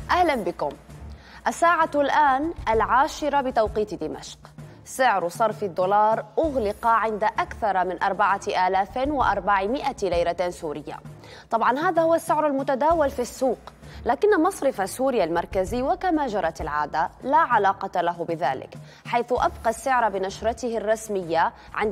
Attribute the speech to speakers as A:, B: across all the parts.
A: أهلا بكم. الساعة الآن 10 بتوقيت دمشق. سعر صرف الدولار أغلق عند أكثر من 4400 ليرة سورية. طبعا هذا هو السعر المتداول في السوق، لكن مصرف سوريا المركزي وكما جرت العادة لا علاقة له بذلك، حيث أبقى السعر بنشرته الرسمية عند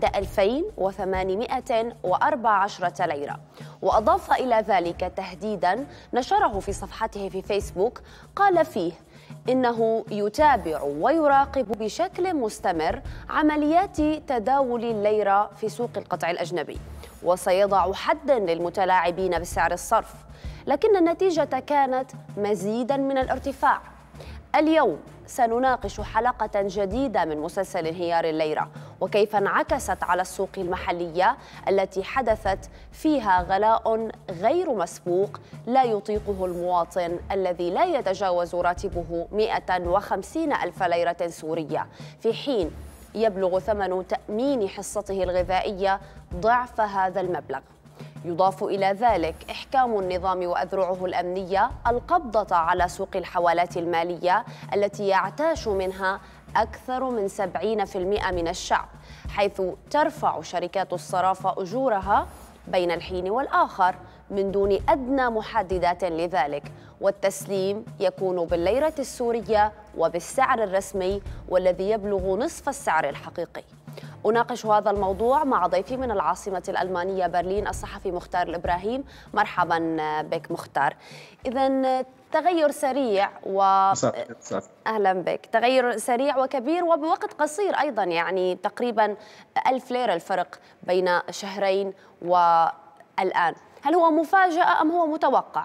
A: 2814 ليرة. وأضاف إلى ذلك تهديدا نشره في صفحته في فيسبوك قال فيه إنه يتابع ويراقب بشكل مستمر عمليات تداول الليرة في سوق القطع الأجنبي، وسيضع حدا للمتلاعبين بسعر الصرف. لكن النتيجة كانت مزيدا من الارتفاع. اليوم سنناقش حلقة جديدة من مسلسل انهيار الليرة، وكيف انعكست على السوق المحلية التي حدثت فيها غلاء غير مسبوق لا يطيقه المواطن الذي لا يتجاوز راتبه 150 ألف ليرة سورية، في حين يبلغ ثمن تأمين حصته الغذائية ضعف هذا المبلغ. يضاف إلى ذلك إحكام النظام وأذرعه الأمنية القبضة على سوق الحوالات المالية التي يعتاش منها أكثر من 70% من الشعب، حيث ترفع شركات الصرافة أجورها بين الحين والآخر من دون أدنى محددات لذلك، والتسليم يكون بالليرة السورية وبالسعر الرسمي والذي يبلغ نصف السعر الحقيقي. أناقش هذا الموضوع مع ضيفي من العاصمة الألمانية برلين الصحفي مختار الإبراهيم. مرحبا بك مختار. إذن تغير سريع أهلا بك. تغير سريع وكبير وبوقت قصير أيضا، يعني تقريبا 1000 ليرة الفرق بين شهرين والآن. هل هو مفاجأة أم هو متوقع؟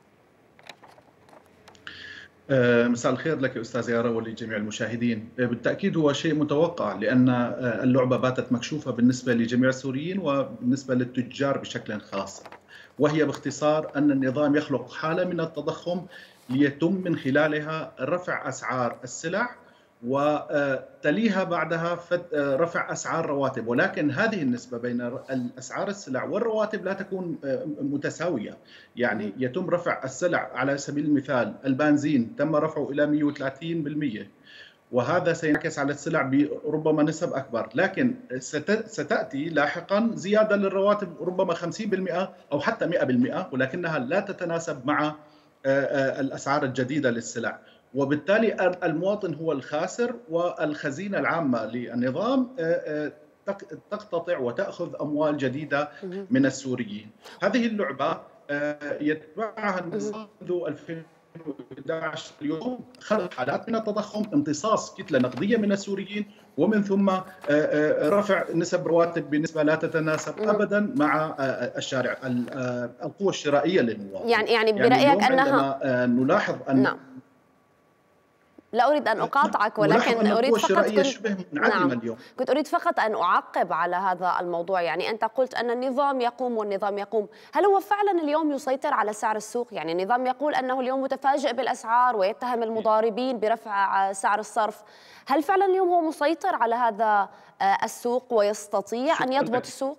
B: مساء الخير لك أستاذ يارا ولجميع المشاهدين. بالتأكيد هو شيء متوقع، لأن اللعبة باتت مكشوفة بالنسبة لجميع السوريين وبالنسبة للتجار بشكل خاص، وهي باختصار أن النظام يخلق حالة من التضخم ليتم من خلالها رفع أسعار السلع وتليها بعدها رفع أسعار رواتب، ولكن هذه النسبة بين أسعار السلع والرواتب لا تكون متساوية. يعني يتم رفع السلع، على سبيل المثال البنزين تم رفعه إلى 130%، وهذا سينعكس على السلع بربما نسب أكبر، لكن ستأتي لاحقا زيادة للرواتب ربما 50% أو حتى 100%، ولكنها لا تتناسب مع الأسعار الجديدة للسلع، وبالتالي المواطن هو الخاسر والخزينة العامة للنظام تقتطع وتأخذ أموال جديدة من السوريين. هذه اللعبة يتبعها النظام منذ 2011 اليوم، خلق حالات من التضخم، امتصاص كتلة نقدية من السوريين، ومن ثم رفع نسب رواتب بنسبة لا تتناسب أبدا مع الشارع القوة الشرائية للمواطن.
A: يعني برأيك أنها
B: نلاحظ أن
A: نعم. لا أريد أن أقاطعك، ولكن أريد فقط كنت أريد فقط أن أعقب على هذا الموضوع. يعني أنت قلت أن النظام يقوم والنظام يقوم، هل هو فعلا اليوم يسيطر على سعر السوق؟ يعني النظام يقول أنه اليوم متفاجئ بالأسعار ويتهم المضاربين برفع سعر الصرف، هل فعلا اليوم هو مسيطر على هذا السوق ويستطيع أن يضبط السوق؟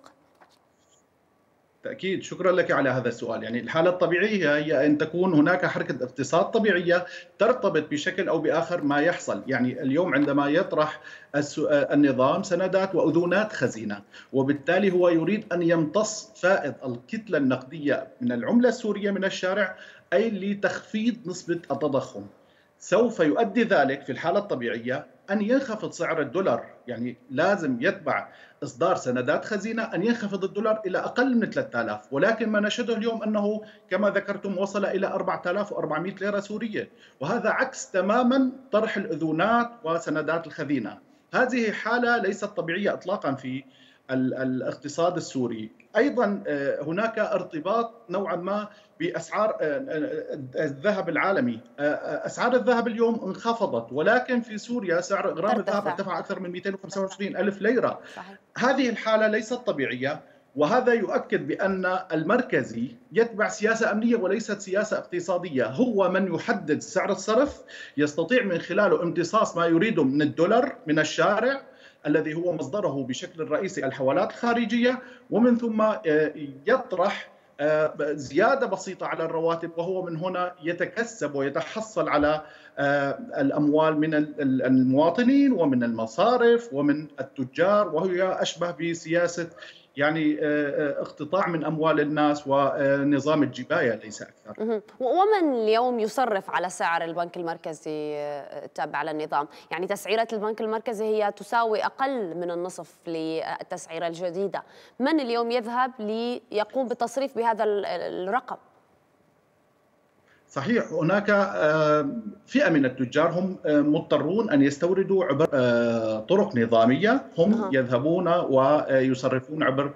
B: أكيد، شكرا لك على هذا السؤال. يعني الحالة الطبيعية هي أن تكون هناك حركة اقتصاد طبيعية ترتبط بشكل أو بآخر ما يحصل. يعني اليوم عندما يطرح النظام سندات وأذونات خزينة، وبالتالي هو يريد أن يمتص فائض الكتلة النقدية من العملة السورية من الشارع، أي لتخفيض نسبة التضخم. سوف يؤدي ذلك في الحالة الطبيعية أن ينخفض سعر الدولار، يعني لازم يتبع إصدار سندات خزينة أن ينخفض الدولار إلى أقل من 3000، ولكن ما نشهده اليوم أنه كما ذكرتم وصل إلى 4400 ليرة سورية، وهذا عكس تماما طرح الأذونات وسندات الخزينة. هذه حالة ليست طبيعية إطلاقا في الاقتصاد السوري. أيضا هناك ارتباط نوعا ما بأسعار الذهب العالمي. أسعار الذهب اليوم انخفضت، ولكن في سوريا سعر غرام الذهب ارتفع أكثر من 225 ألف ليرة. صحيح. هذه الحالة ليست طبيعية، وهذا يؤكد بأن المركزي يتبع سياسة أمنية وليست سياسة اقتصادية. هو من يحدد سعر الصرف، يستطيع من خلاله امتصاص ما يريده من الدولار من الشارع الذي هو مصدره بشكل رئيسي الحوالات الخارجية، ومن ثم يطرح زيادة بسيطة على الرواتب، وهو من هنا يتكسب ويتحصل على الأموال من المواطنين ومن المصارف ومن التجار، وهي أشبه بسياسة يعني اقتطاع من أموال الناس ونظام الجباية ليس أكثر.
A: ومن اليوم يصرف على سعر البنك المركزي التابع للنظام؟ يعني تسعيرة البنك المركزي هي تساوي أقل من النصف للتسعيرة الجديدة. من اليوم يذهب ليقوم بالتصريف بهذا الرقم؟
B: صحيح، هناك فئة من التجار هم مضطرون أن يستوردوا عبر طرق نظامية، هم يذهبون ويصرفون عبر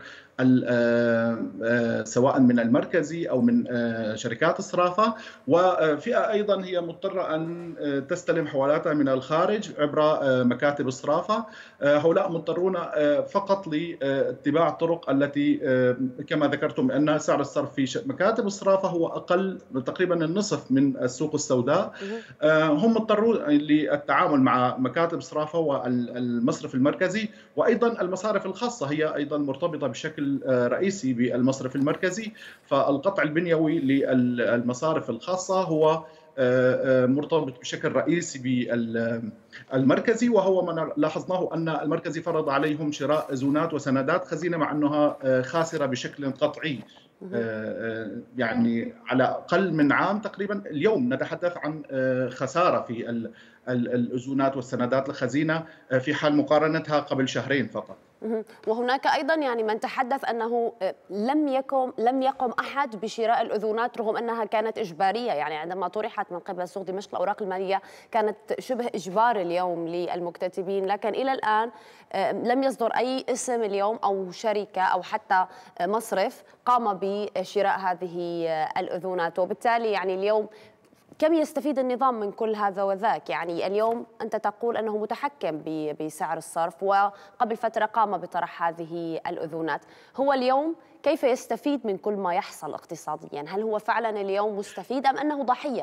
B: سواء من المركزي أو من شركات الصرافة، وفئة أيضا هي مضطرة أن تستلم حوالاتها من الخارج عبر مكاتب الصرافة. هؤلاء مضطرون فقط لاتباع الطرق التي كما ذكرتم أن سعر الصرف في مكاتب الصرافة هو أقل تقريبا النصف من السوق السوداء. هم مضطرون للتعامل مع مكاتب الصرافة والمصرف المركزي، وأيضا المصارف الخاصة هي أيضا مرتبطة بشكل رئيسي بالمصرف المركزي. فالقطع البنيوي للمصارف الخاصة هو مرتبط بشكل رئيسي بالمركزي، وهو ما لاحظناه أن المركزي فرض عليهم شراء أذونات وسندات خزينة مع أنها خاسرة بشكل قطعي، يعني على أقل من عام تقريبا. اليوم نتحدث عن خسارة في الأذونات والسندات الخزينة في حال مقارنتها قبل شهرين فقط.
A: وهناك أيضا يعني من تحدث أنه لم يقم أحد بشراء الأذونات رغم أنها كانت إجبارية. يعني عندما طرحت من قبل سوق دمشق الأوراق المالية كانت شبه إجبار اليوم للمكتتبين، لكن إلى الآن لم يصدر أي اسم اليوم أو شركة أو حتى مصرف قام بشراء هذه الأذونات. وبالتالي يعني اليوم كم يستفيد النظام من كل هذا وذاك؟ يعني اليوم أنت تقول أنه متحكم بسعر الصرف، وقبل فترة قام بطرح هذه الأذونات. هو اليوم كيف يستفيد من كل ما يحصل اقتصاديا؟ هل هو فعلا اليوم مستفيد أم أنه ضحية؟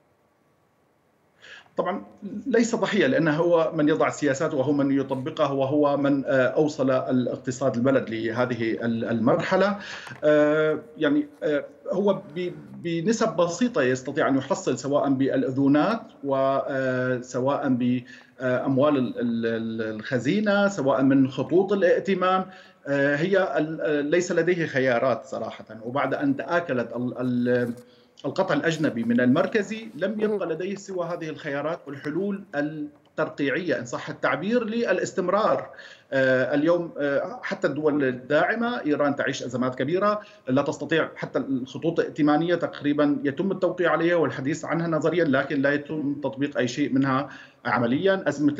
B: طبعا ليس ضحية، لأنه هو من يضع السياسات وهو من يطبقها وهو من أوصل الاقتصاد البلد لهذه المرحلة. يعني هو بنسب بسيطة يستطيع أن يحصل سواء بالأذونات وسواء بأموال الخزينة سواء من خطوط الائتمان. هي ليس لديه خيارات صراحة، وبعد أن تآكلت القطع الأجنبي من المركزي لم يبقى لديه سوى هذه الخيارات والحلول الترقيعية إن صح التعبير للاستمرار. اليوم حتى الدول الداعمة، إيران تعيش أزمات كبيرة، لا تستطيع حتى الخطوط الائتمانية تقريبا يتم التوقيع عليها والحديث عنها نظريا، لكن لا يتم تطبيق أي شيء منها عمليا. أزمة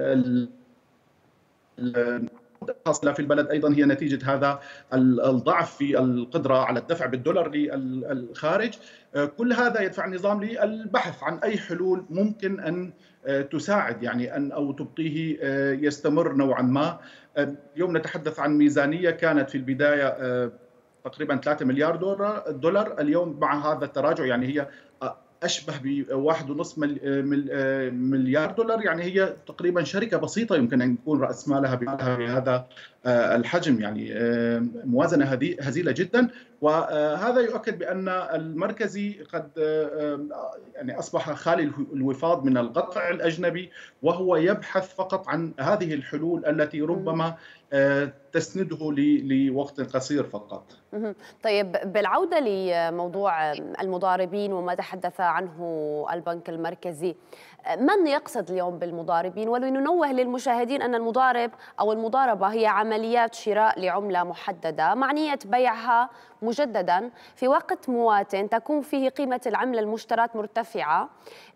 B: الحاصلة في البلد أيضا هي نتيجة هذا الضعف في القدرة على الدفع بالدولار للخارج. كل هذا يدفع النظام للبحث عن أي حلول ممكن أن تساعد يعني أن أو تبقيه يستمر نوعا ما. اليوم نتحدث عن ميزانية كانت في البداية تقريبا 3 مليار دولار، اليوم مع هذا التراجع يعني هي أشبه ب1.5 مليار دولار. يعني هي تقريبا شركة بسيطة يمكن أن يكون رأس مالها بهذا الحجم، يعني موازنة هزيلة جدا. وهذا يؤكد بأن المركزي قد يعني أصبح خالي الوفاض من القطع الأجنبي، وهو يبحث فقط عن هذه الحلول التي ربما تسنده لوقت قصير فقط.
A: طيب، بالعودة لموضوع المضاربين وما تحدث عنه البنك المركزي، من يقصد اليوم بالمضاربين؟ ولننوه للمشاهدين أن المضارب أو المضاربة هي عمليات شراء لعملة محددة مع نية بيعها مجددا في وقت موات تكون فيه قيمة العملة المشتراه مرتفعة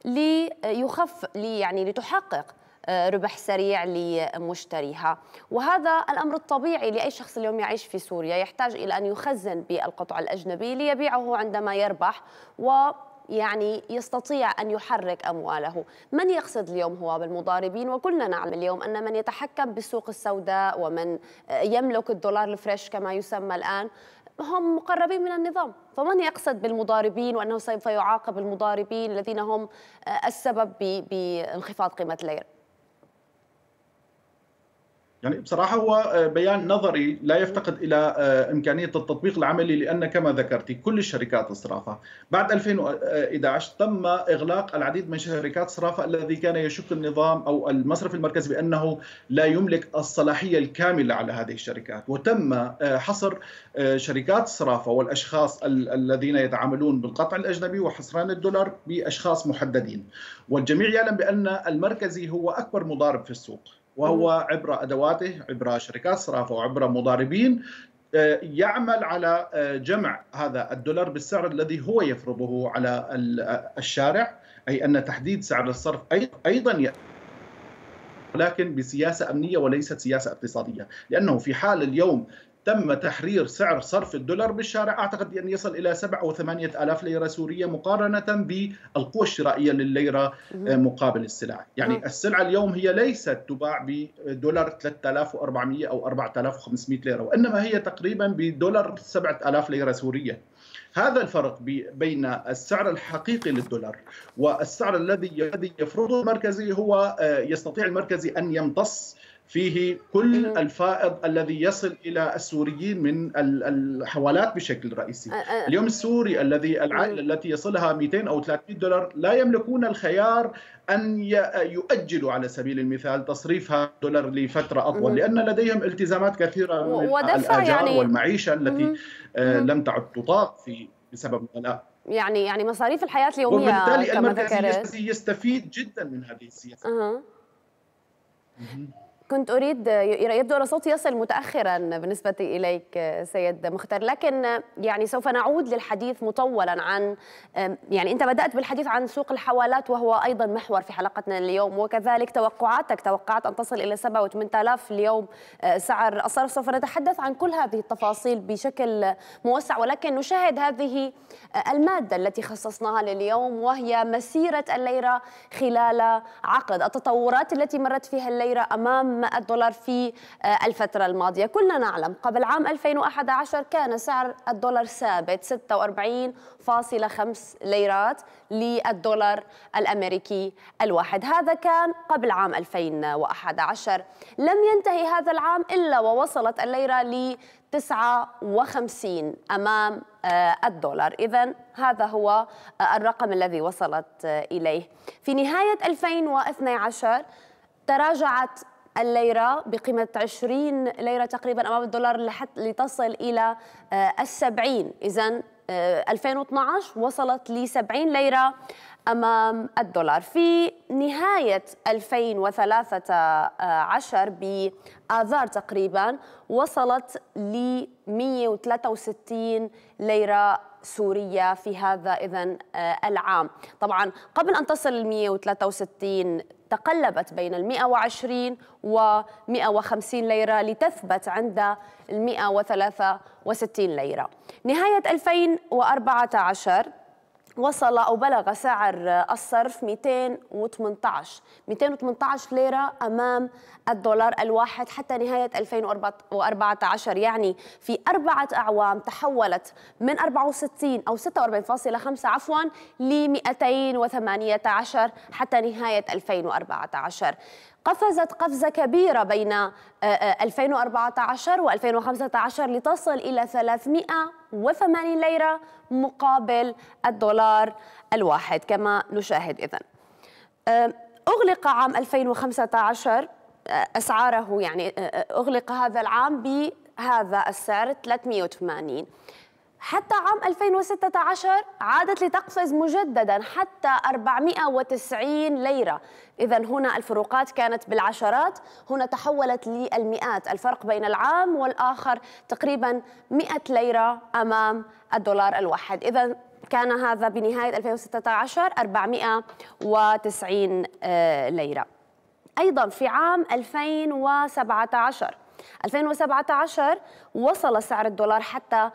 A: يعني لتحقق ربح سريع لمشتريها. وهذا الأمر الطبيعي لأي شخص اليوم يعيش في سوريا، يحتاج إلى أن يخزن بالقطع الأجنبي ليبيعه عندما يربح ويعني يستطيع أن يحرك أمواله. من يقصد اليوم هو بالمضاربين؟ وكلنا نعلم اليوم أن من يتحكم بالسوق السوداء ومن يملك الدولار الفريش كما يسمى الآن هم مقربين من النظام. فمن يقصد بالمضاربين وأنه سوف يعاقب المضاربين الذين هم السبب بانخفاض قيمة الليرة؟
B: يعني بصراحة هو بيان نظري لا يفتقد إلى إمكانية التطبيق العملي، لأن كما ذكرت كل الشركات الصرافة بعد 2011 تم إغلاق العديد من شركات الصرافة الذي كان يشك النظام أو المصرف المركزي بأنه لا يملك الصلاحية الكاملة على هذه الشركات، وتم حصر شركات الصرافة والأشخاص الذين يتعاملون بالقطع الأجنبي وحصران الدولار بأشخاص محددين. والجميع يعلم بأن المركزي هو أكبر مضارب في السوق، وهو عبر أدواته، عبر شركات صرافة وعبر مضاربين يعمل على جمع هذا الدولار بالسعر الذي هو يفرضه على الشارع، أي أن تحديد سعر الصرف أيضا ولكن بسياسة أمنية وليست سياسة اقتصادية، لأنه في حال اليوم تم تحرير سعر صرف الدولار بالشارع أعتقد أن يصل إلى 7 أو 8 آلاف ليرة سورية مقارنة بالقوة الشرائية للليرة مقابل السلع. يعني السلعة اليوم هي ليست تباع بدولار 3400 أو 4500 ليرة، وإنما هي تقريبا بدولار 7000 ليرة سورية. هذا الفرق بين السعر الحقيقي للدولار والسعر الذي يفرضه المركزي هو يستطيع المركزي أن يمتص فيه كل الفائض الذي يصل إلى السوريين من الحوالات بشكل رئيسي. اليوم السوري العائلة التي يصلها 200 أو 300 دولار لا يملكون الخيار أن يؤجلوا على سبيل المثال تصريف هذا الدولار لفترة أطول، لأن لديهم التزامات كثيرة من الآجار يعني والمعيشة التي لم تعد تطاق بسبب الغلاء.
A: يعني مصاريف الحياة اليومية
B: وبالتالي
A: كما ذكرت
B: يستفيد جدا من هذه السياسة.
A: كنت أريد، يبدو أن صوتي يصل متأخرا بالنسبة إليك سيد مختار، لكن يعني سوف نعود للحديث مطولا عن، يعني أنت بدأت بالحديث عن سوق الحوالات وهو أيضا محور في حلقتنا اليوم، وكذلك توقعات أن تصل إلى 7 و 8000 اليوم سعر الصرف. سوف نتحدث عن كل هذه التفاصيل بشكل موسع، ولكن نشاهد هذه المادة التي خصصناها لليوم، وهي مسيرة الليرة خلال عقد، التطورات التي مرت فيها الليرة أمام الدولار في الفترة الماضية. كلنا نعلم قبل عام 2011 كان سعر الدولار ثابت 46.5 ليرات للدولار الأمريكي الواحد. هذا كان قبل عام 2011. لم ينتهي هذا العام إلا ووصلت الليرة ل 59 أمام الدولار. إذن هذا هو الرقم الذي وصلت إليه. في نهاية 2012 تراجعت الليرة بقيمة 20 ليرة تقريبا أمام الدولار لتصل إلى 70. إذن 2012 وصلت ل 70 ليرة أمام الدولار. في نهاية 2013 بآذار تقريبا وصلت ل 163 ليرة سورية في هذا إذن العام. طبعا قبل أن تصل ل 163 تقلبت بين 120 و 150 ليرة لتثبت عند 163 ليرة. نهاية 2014 وصل أو بلغ سعر الصرف 218 ليرة أمام الدولار الواحد حتى نهاية 2014. يعني في 4 أعوام تحولت من 64 أو 46.5 عفوا ل 218 حتى نهاية 2014. قفزت قفزة كبيرة بين 2014 و2015 لتصل إلى 380 ليرة مقابل الدولار الواحد كما نشاهد. إذن أغلق عام 2015 أسعاره، يعني أغلق هذا العام بهذا السعر 380. حتى عام 2016 عادت لتقفز مجددا حتى 490 ليرة. إذن هنا الفروقات كانت بالعشرات، هنا تحولت للمئات. الفرق بين العام والآخر تقريبا 100 ليرة أمام الدولار الواحد. إذن كان هذا بنهاية 2016 490 ليرة. أيضا في عام 2017 وصل سعر الدولار حتى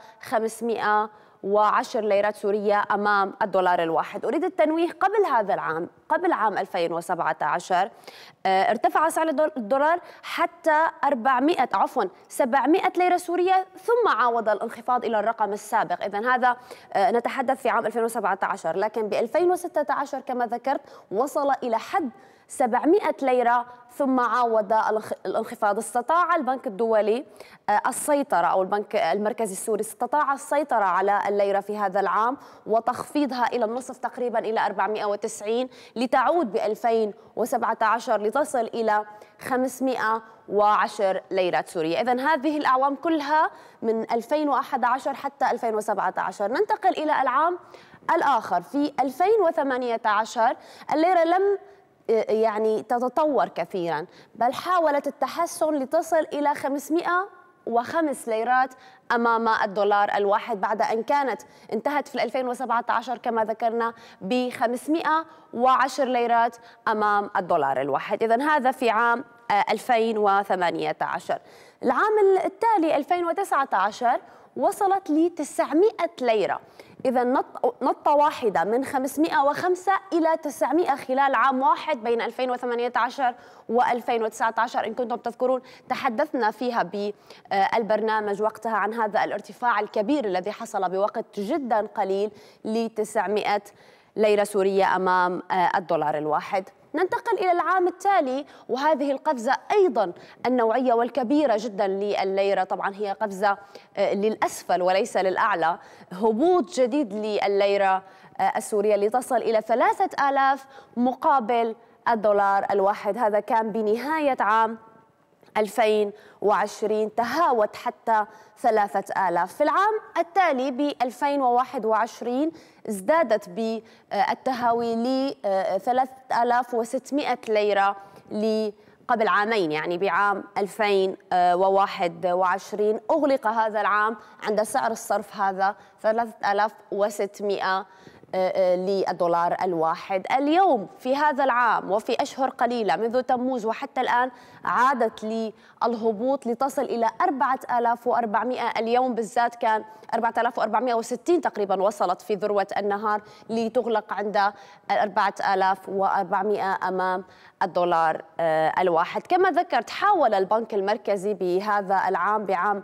A: 510 ليرات سورية أمام الدولار الواحد. أريد التنويه قبل هذا العام، قبل عام 2017 ارتفع سعر الدولار حتى 700 ليرة سورية، ثم عاود الانخفاض إلى الرقم السابق. إذن هذا نتحدث في عام 2017، لكن ب 2016 كما ذكرت وصل إلى حد 700 ليرة ثم عاود الانخفاض. استطاع البنك الدولي السيطرة، أو البنك المركزي السوري استطاع السيطرة على الليرة في هذا العام وتخفيضها إلى النصف تقريبا إلى 490، لتعود ب 2017 لتصل إلى 510 ليرة سورية. إذن هذه الأعوام كلها من 2011 حتى 2017. ننتقل إلى العام الآخر. في 2018 الليرة لم يعني تتطور كثيرا، بل حاولت التحسن لتصل إلى 505 ليرات أمام الدولار الواحد، بعد أن كانت انتهت في 2017 كما ذكرنا ب 510 ليرات أمام الدولار الواحد. إذن هذا في عام 2018. العام التالي 2019 وصلت ل 900 ليرة. إذا نطة واحدة من 505 إلى 900 خلال عام واحد بين 2018 و2019. إن كنتم تذكرون تحدثنا فيها بالبرنامج وقتها عن هذا الارتفاع الكبير الذي حصل بوقت جدا قليل ل 900 ليرة سورية أمام الدولار الواحد. ننتقل إلى العام التالي، وهذه القفزة أيضا النوعية والكبيرة جدا للليرة طبعا هي قفزة للأسفل وليس للأعلى، هبوط جديد للليرة السورية لتصل إلى 3000 مقابل الدولار الواحد. هذا كان بنهاية عام 2020، تهاوت حتى 3000. في العام التالي ب 2021 ازدادت بالتهاوي ل 3600 ليرة قبل عامين، يعني بعام 2021 أغلق هذا العام عند سعر الصرف هذا 3600 للدولار الواحد. اليوم في هذا العام وفي أشهر قليلة منذ تموز وحتى الآن عادت للهبوط لتصل إلى 4400. اليوم بالذات كان 4460 تقريبا، وصلت في ذروة النهار لتغلق عند 4400 أمام الدولار الواحد. كما ذكرت حاول البنك المركزي بهذا العام بعام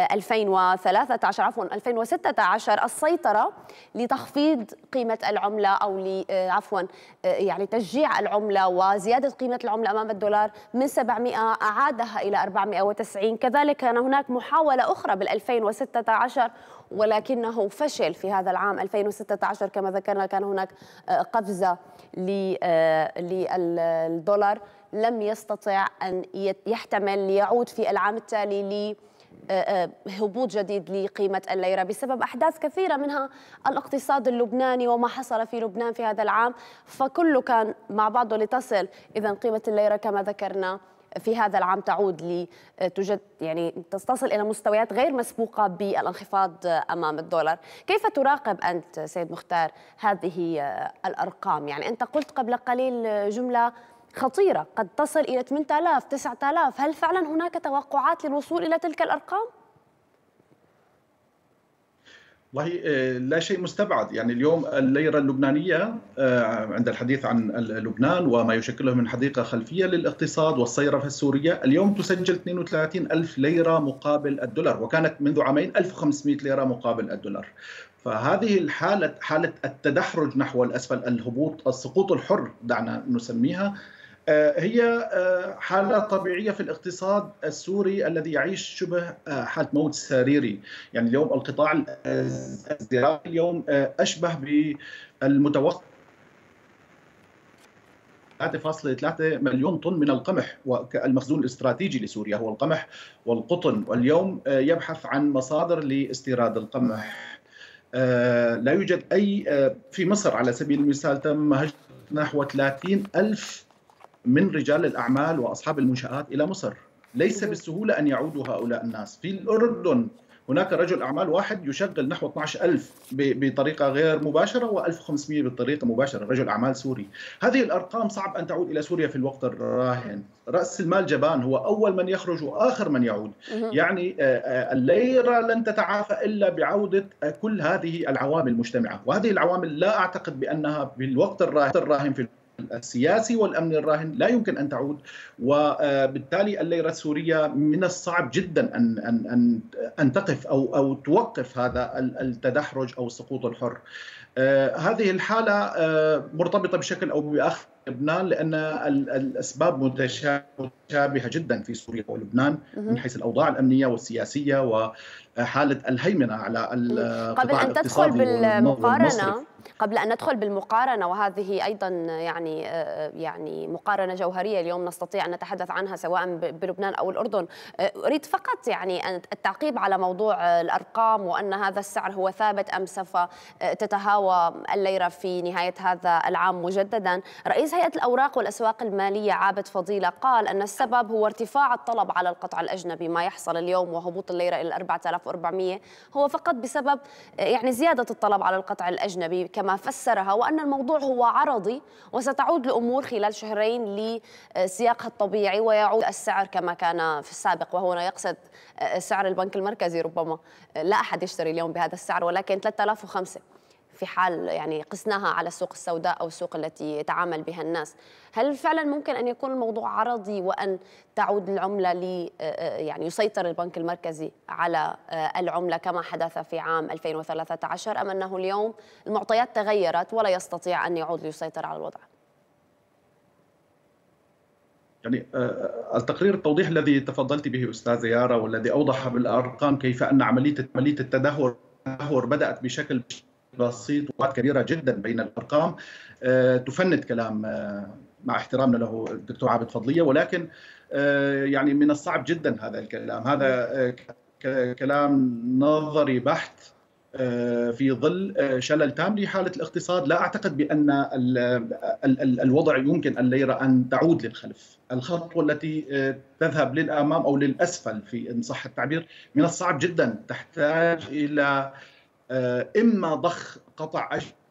A: 2016 السيطرة لتخفيض قيمة العملة أو يعني تشجيع العملة وزيادة قيمة العملة أمام الدولار من 700 أعادها إلى 490. كذلك كان هناك محاولة أخرى بال 2016 ولكنه فشل في هذا العام 2016. كما ذكرنا كان هناك قفزة للدولار لم يستطع أن يحتمل ليعود في العام التالي هبوط جديد لقيمة الليرة بسبب أحداث كثيرة منها الاقتصاد اللبناني وما حصل في لبنان في هذا العام، فكله كان مع بعضه لتصل إذن قيمة الليرة كما ذكرنا في هذا العام تعود يعني تصل إلى مستويات غير مسبوقة بالانخفاض أمام الدولار. كيف تراقب أنت سيد مختار هذه الأرقام؟ يعني أنت قلت قبل قليل جملة خطيرة قد تصل إلى 8000 9000، هل فعلا هناك توقعات للوصول إلى تلك الأرقام؟
B: والله لا شيء مستبعد. يعني اليوم الليرة اللبنانية عند الحديث عن لبنان وما يشكله من حديقة خلفية للاقتصاد والصيرفة السورية، اليوم تسجل 32 ألف ليرة مقابل الدولار، وكانت منذ عامين 1500 ليرة مقابل الدولار. فهذه الحالة، حالة التدحرج نحو الأسفل، الهبوط، السقوط الحر دعنا نسميها، هي حالة طبيعية في الاقتصاد السوري الذي يعيش شبه حالة موت سريري. يعني اليوم القطاع الزراعي اليوم أشبه بالمتوسط 3.3 مليون طن من القمح، والمخزون الاستراتيجي لسوريا هو القمح والقطن، واليوم يبحث عن مصادر لاستيراد القمح. لا يوجد أي في مصر على سبيل المثال تم هجرة نحو 30 ألف من رجال الأعمال وأصحاب المنشآت إلى مصر. ليس بالسهولة أن يعودوا هؤلاء الناس. في الأردن هناك رجل أعمال واحد يشغل نحو 12,000 بطريقة غير مباشرة و1500 بطريقة مباشرة، رجل أعمال سوري. هذه الأرقام صعب أن تعود إلى سوريا في الوقت الراهن. رأس المال جبان، هو أول من يخرج وآخر من يعود. يعني الليرة لن تتعافى إلا بعودة كل هذه العوامل المجتمعة، وهذه العوامل لا أعتقد بأنها بالوقت الراهن في السياسي والأمن الراهن لا يمكن أن تعود. وبالتالي الليرة السورية من الصعب جدا أن تقف أو توقف هذا التدحرج أو السقوط الحر. هذه الحالة مرتبطة بشكل أو بآخر لبنان لأن الأسباب متشابهة جدا في سوريا ولبنان من حيث الأوضاع الأمنية والسياسية وحالة الهيمنة على القطاع الاقتصادي والمصرفي.
A: قبل أن ندخل بالمقارنة، وهذه أيضا يعني مقارنة جوهرية اليوم نستطيع أن نتحدث عنها سواء بلبنان أو الأردن، أريد فقط يعني التعقيب على موضوع الأرقام، وأن هذا السعر هو ثابت أم سوف تتهاوى الليرة في نهاية هذا العام مجددا. رئيس هيئة الأوراق والأسواق المالية عابد فضيلة قال أن السبب هو ارتفاع الطلب على القطع الأجنبي، ما يحصل اليوم وهبوط الليرة إلى 4400 هو فقط بسبب يعني زيادة الطلب على القطع الأجنبي كما فسرها، وأن الموضوع هو عرضي وستعود الأمور خلال شهرين لسياقها الطبيعي ويعود السعر كما كان في السابق. وهنا يقصد سعر البنك المركزي، ربما لا أحد يشتري اليوم بهذا السعر، ولكن 3005 في حال يعني قسناها على السوق السوداء أو السوق التي يتعامل بها الناس. هل فعلا ممكن أن يكون الموضوع عرضي وأن تعود العملة يعني يسيطر البنك المركزي على العملة كما حدث في عام 2013، أم أنه اليوم المعطيات تغيرت ولا يستطيع أن يعود ليسيطر على الوضع؟
B: يعني التقرير التوضيح الذي تفضلت به أستاذة يارا والذي أوضح بالأرقام كيف أن عملية التدهور بدأت بشكل بسيط وقت كبيرة جدا بين الأرقام تفند كلام مع احترامنا له الدكتور عابد فضلية، ولكن يعني من الصعب جدا هذا الكلام، هذا كلام نظري بحت في ظل شلل تام لحالة الاقتصاد. لا أعتقد بأن الوضع يمكن الليرة أن تعود للخلف. الخطوة التي تذهب للأمام أو للأسفل في إن صح التعبير من الصعب جدا، تحتاج إلى إما ضخ قطع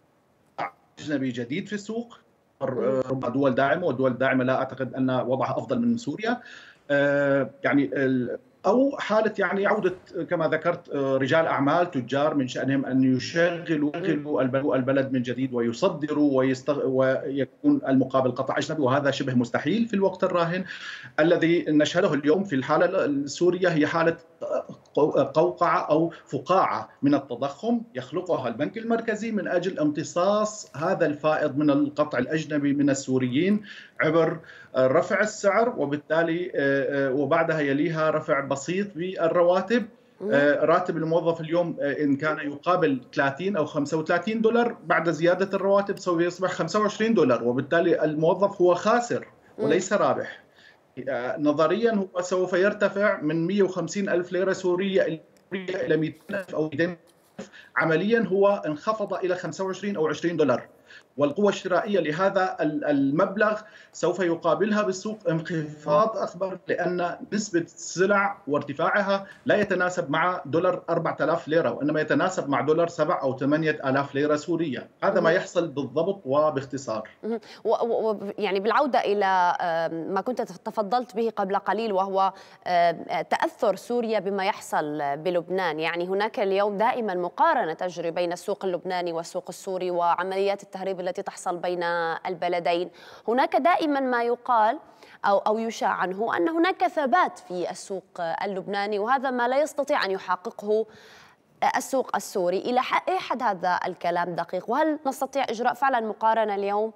B: أجنبي جديد في السوق، ربما دول داعمة، والدول الداعمة لا أعتقد أن وضعها أفضل من سوريا، يعني أو حالة يعني عودة كما ذكرت رجال أعمال تجار من شأنهم أن يشغلوا البلد من جديد ويصدروا ويكون المقابل قطع أجنبي، وهذا شبه مستحيل في الوقت الراهن. الذي نشهده اليوم في الحالة السورية هي حالة قوقعة أو فقاعة من التضخم يخلقها البنك المركزي من أجل امتصاص هذا الفائض من القطع الأجنبي من السوريين عبر رفع السعر، وبالتالي وبعدها يليها رفع بسيط بالرواتب. راتب الموظف اليوم إن كان يقابل 30 أو 35 دولار، بعد زيادة الرواتب سوف يصبح 25 دولار، وبالتالي الموظف هو خاسر وليس رابح. نظريا هو سوف يرتفع من 150 ألف ليرة سورية إلى 200 ألف أو 200 ألف، عمليا هو انخفض إلى 25 أو 20 دولار، والقوة الشرائية لهذا المبلغ سوف يقابلها بالسوق انخفاض أكبر، لأن نسبة السلع وارتفاعها لا يتناسب مع دولار 4000 ليرة، وإنما يتناسب مع دولار 7 أو 8000 ليرة سورية. هذا ما يحصل بالضبط وباختصار.
A: يعني بالعودة إلى ما كنت تفضلت به قبل قليل، وهو تأثر سوريا بما يحصل بلبنان، يعني هناك اليوم دائما مقارنة تجري بين السوق اللبناني والسوق السوري وعمليات التهريب التي تحصل بين البلدين. هناك دائما ما يقال أو يشاع عنه أن هناك ثبات في السوق اللبناني، وهذا ما لا يستطيع أن يحققه السوق السوري. إلى أي حد هذا الكلام دقيق؟ وهل نستطيع إجراء فعلا مقارنة اليوم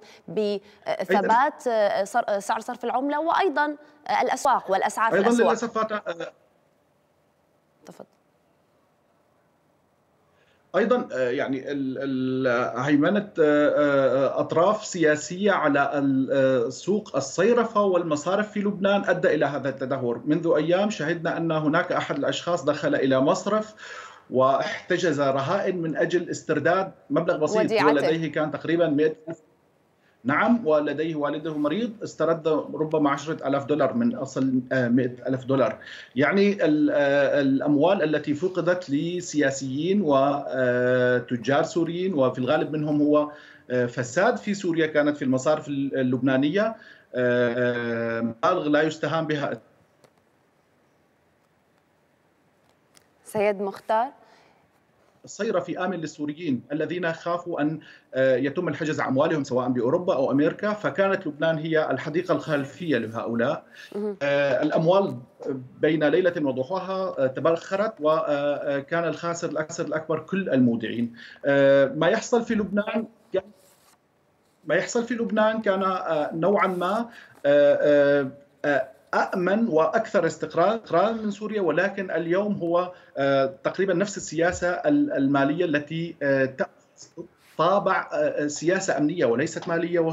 A: بثبات سعر صرف العملة وأيضا الأسواق والأسعار في الأسواق؟
B: للأسف أيضا يعني هيمنة أطراف سياسية على سوق الصيرفة والمصارف في لبنان أدى إلى هذا التدهور. منذ أيام شهدنا أن هناك أحد الأشخاص دخل إلى مصرف واحتجز رهائن من أجل استرداد مبلغ بسيط، ولديه كان تقريبا 100,000. نعم، ولديه والده مريض، استرد ربما 10,000 دولار من أصل 100,000 دولار. يعني الأموال التي فقدت لسياسيين وتجار سوريين، وفي الغالب منهم هو فساد في سوريا، كانت في المصارف اللبنانية مبالغ لا يستهان بها.
A: سيد مختار،
B: الصيرفي آمن للسوريين الذين خافوا أن يتم الحجز على أموالهم سواء بأوروبا أو أمريكا، فكانت لبنان هي الحديقة الخلفية لهؤلاء. الأموال بين ليلة وضحاها تبخرت، وكان الخاسر الأكبر كل المودعين. ما يحصل في لبنان ما يحصل في لبنان كان نوعا ما أأمن وأكثر استقرار من سوريا، ولكن اليوم هو تقريبا نفس السياسة المالية التي طابع سياسة أمنية وليست مالية.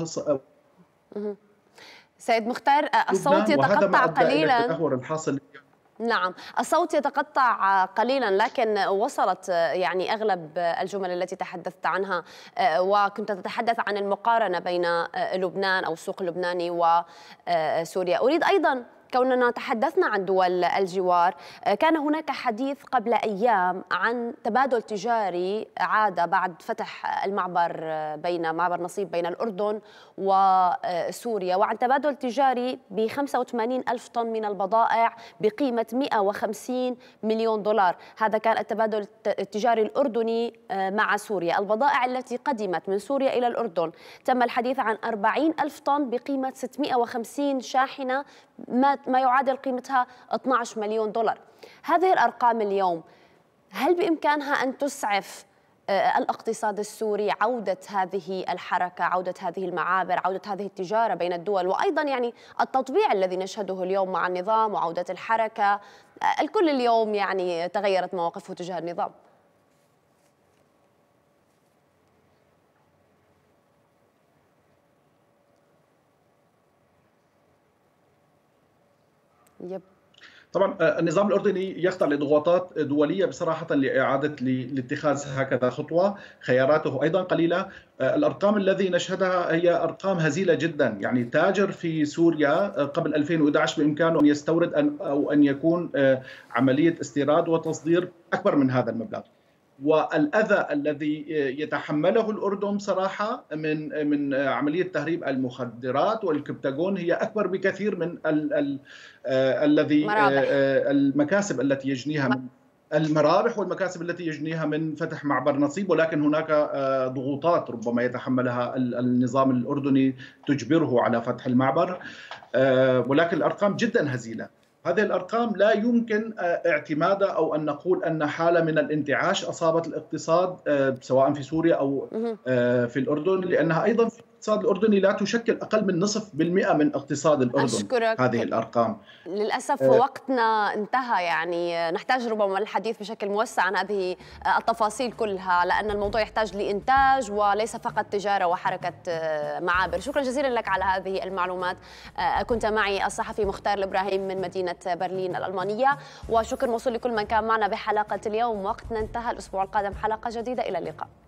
A: سيد مختار، الصوت يتقطع قليلا.
B: الحاصل.
A: نعم، الصوت يتقطع قليلا، لكن وصلت يعني أغلب الجمل التي تحدثت عنها، وكنت تتحدث عن المقارنة بين لبنان أو السوق اللبناني وسوريا. أريد أيضا، كوننا تحدثنا عن دول الجوار، كان هناك حديث قبل أيام عن تبادل تجاري عاد بعد فتح المعبر معبر نصيب بين الأردن وسوريا، وعن تبادل تجاري ب 85 ألف طن من البضائع بقيمة 150 مليون دولار. هذا كان التبادل التجاري الأردني مع سوريا. البضائع التي قدمت من سوريا إلى الأردن تم الحديث عن 40 ألف طن بقيمة 650 شاحنة، ما يعادل قيمتها 12 مليون دولار. هذه الأرقام اليوم هل بإمكانها أن تسعف الاقتصاد السوري، عودة هذه الحركة، عودة هذه المعابر، عودة هذه التجارة بين الدول، وأيضا يعني التطبيع الذي نشهده اليوم مع النظام وعودة الحركة؟ الكل اليوم يعني تغيرت مواقفه تجاه النظام.
B: طبعا النظام الأردني يخضع لضغوطات دولية بصراحة لاتخاذ هكذا خطوة. خياراته أيضا قليلة. الأرقام الذي نشهدها هي أرقام هزيلة جدا. يعني تاجر في سوريا قبل 2011 بإمكانه أن يستورد أو أن يكون عملية استيراد وتصدير أكبر من هذا المبلغ. والأذى الذي يتحمله الأردن صراحة من عملية تهريب المخدرات والكبتاغون هي أكبر بكثير من الذي المكاسب التي يجنيها من المرابح والمكاسب التي يجنيها من فتح معبر نصيب. ولكن هناك ضغوطات ربما يتحملها النظام الأردني تجبره على فتح المعبر، ولكن الأرقام جدا هزيلة. هذه الأرقام لا يمكن اعتمادها أو أن نقول أن حالة من الانتعاش أصابت الاقتصاد سواء في سوريا أو في الأردن، لأنها أيضا في الاقتصاد الأردني لا تشكل أقل من 0.5% من اقتصاد الأردن.
A: أشكرك.
B: هذه الأرقام
A: للأسف وقتنا انتهى، يعني نحتاج ربما الحديث بشكل موسع عن هذه التفاصيل كلها، لأن الموضوع يحتاج لإنتاج وليس فقط تجارة وحركة معابر. شكرا جزيلا لك على هذه المعلومات. كنت معي الصحفي مختار الإبراهيم من مدينة برلين الألمانية، وشكر موصول لكل من كان معنا بحلقة اليوم. وقتنا انتهى. الأسبوع القادم حلقة جديدة. إلى اللقاء.